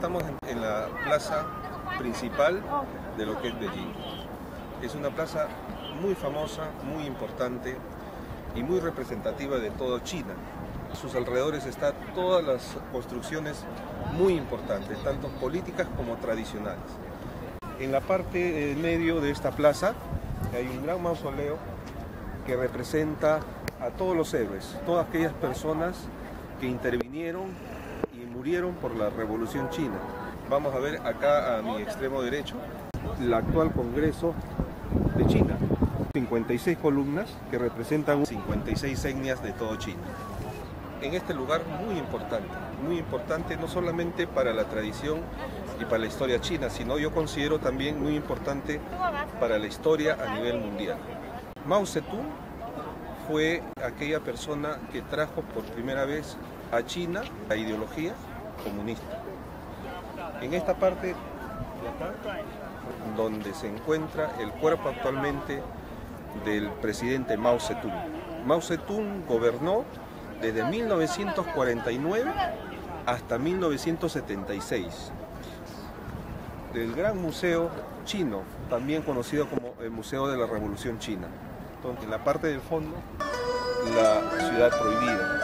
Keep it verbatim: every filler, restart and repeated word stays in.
estamos en, en la plaza principal de lo que es Beijing. Es una plaza muy famosa, muy importante y muy representativa de toda China. A sus alrededores están todas las construcciones muy importantes, tanto políticas como tradicionales. En la parte en medio de esta plaza hay un gran mausoleo que representa a todos los héroes, todas aquellas personas que intervinieron y murieron por la Revolución China. Vamos a ver acá a mi extremo derecho el actual Congreso de China. cincuenta y seis columnas que representan cincuenta y seis etnias de todo China. En este lugar muy importante, muy importante no solamente para la tradición y para la historia china, sino yo considero también muy importante para la historia a nivel mundial. Mao Zedong fue aquella persona que trajo por primera vez a China la ideología comunista. En esta parte de acá, donde se encuentra el cuerpo actualmente del presidente Mao Zedong. Mao Zedong gobernó desde mil novecientos cuarenta y nueve hasta mil novecientos setenta y seis. Del Gran Museo Chino, también conocido como el Museo de la Revolución China. Entonces, en la parte del fondo, la ciudad prohibida.